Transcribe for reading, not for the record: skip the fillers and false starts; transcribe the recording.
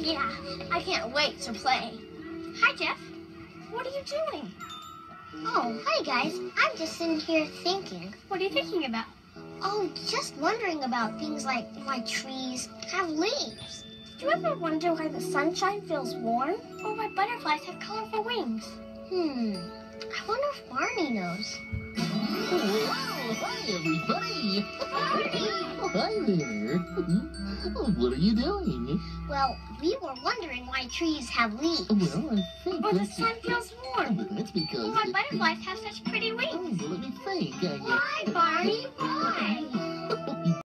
Yeah, I can't wait to play. Hi, Jeff. What are you doing? Oh, hi guys. I'm just sitting here thinking. What are you thinking about? Oh, just wondering about things like why trees have leaves. Do you ever wonder why the sunshine feels warm? Or why butterflies have colorful wings? I wonder if Barney knows. Wow, hi everybody! Hi there! What are you doing? Well, we were wondering why trees have leaves. Well, I think Or the that's... sun feels warm? That's because... Or why butterflies have such pretty Oh, wings? well, let me think. Why, Barney? Why?